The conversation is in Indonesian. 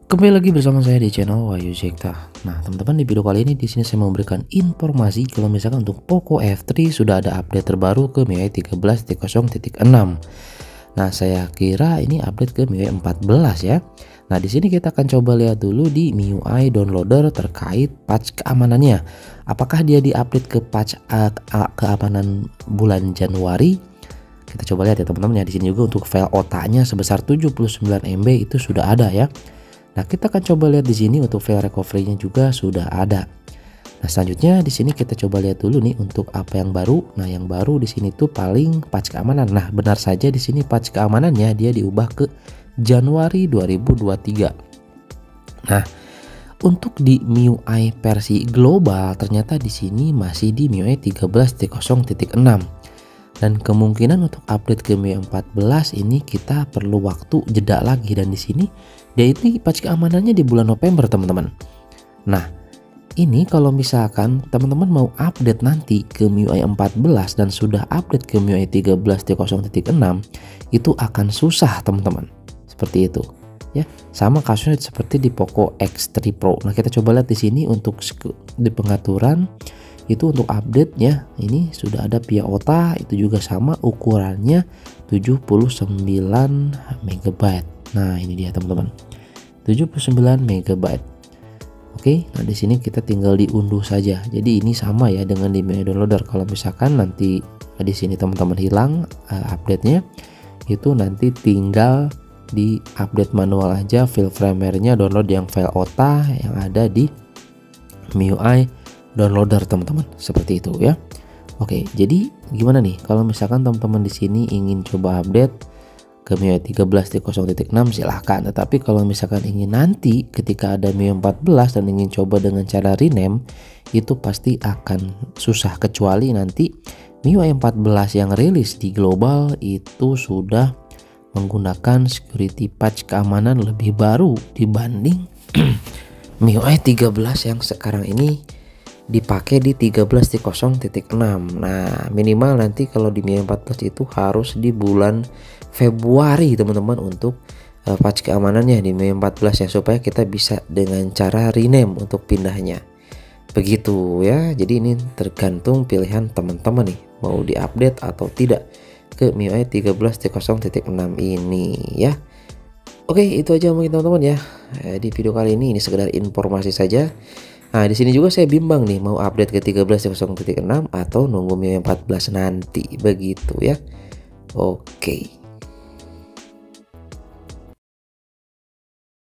Kembali lagi bersama saya di channel Wahyu Zekta. Nah, teman-teman, di video kali ini di sini saya memberikan informasi kalau misalkan untuk Poco F3 sudah ada update terbaru ke MIUI 13.0.6. Nah, saya kira ini update ke MIUI 14 ya. Nah, di sini kita akan coba lihat dulu di MIUI downloader terkait patch keamanannya. Apakah dia diupdate ke patch keamanan bulan Januari? Kita coba lihat ya teman-teman ya. Di sini juga untuk file OTA-nya sebesar 79 MB itu sudah ada ya. Nah, kita akan coba lihat di sini untuk file recovery-nya juga sudah ada. Nah, selanjutnya di sini kita coba lihat dulu nih untuk apa yang baru. Nah, yang baru di sini tuh paling patch keamanan. Nah, benar saja di sini patch keamanannya dia diubah ke Januari 2023. Nah, untuk di MIUI versi global ternyata di sini masih di MIUI 13.0.6. Dan kemungkinan untuk update ke MIUI 14 ini kita perlu waktu jeda lagi, dan di sini dia itu patch keamanannya di bulan November teman-teman. Nah, ini kalau misalkan teman-teman mau update nanti ke MIUI 14 dan sudah update ke MIUI 13.0.6 itu akan susah teman-teman. Seperti itu ya. Sama kasusnya seperti di Poco X3 Pro. Nah, kita coba lihat di sini untuk di pengaturan itu untuk update nya ini sudah ada via OTA, itu juga sama ukurannya 79 MB. Nah, ini dia teman-teman, 79 MB. Oke, nah di sini kita tinggal diunduh saja. Jadi ini sama ya dengan di MIUI downloader. Kalau misalkan nanti di sini teman-teman hilang update-nya, itu nanti tinggal di update manual aja file firmware-nya, download yang file OTA yang ada di MIUI downloader teman-teman, seperti itu ya. Oke, jadi gimana nih kalau misalkan teman-teman di sini ingin coba update ke MIUI 13.0.6 silahkan. Tetapi kalau misalkan ingin nanti ketika ada MIUI 14 dan ingin coba dengan cara rename, itu pasti akan susah, kecuali nanti MIUI 14 yang rilis di global itu sudah menggunakan security patch keamanan lebih baru dibanding MIUI 13 yang sekarang ini dipakai di 13.0.6. Nah, minimal nanti kalau di MIUI 14 itu harus di bulan Februari teman-teman untuk patch keamanannya di MIUI 14 ya, supaya kita bisa dengan cara rename untuk pindahnya. Begitu ya. Jadi ini tergantung pilihan teman-teman nih, mau diupdate atau tidak ke MIUI 13.0.6 ini ya. Oke, itu aja mungkin teman-teman ya. Di video kali ini sekedar informasi saja. Nah, di sini juga saya bimbang nih mau update ke 13.0.6 atau nunggu MIUI 14 nanti, begitu ya. Oke.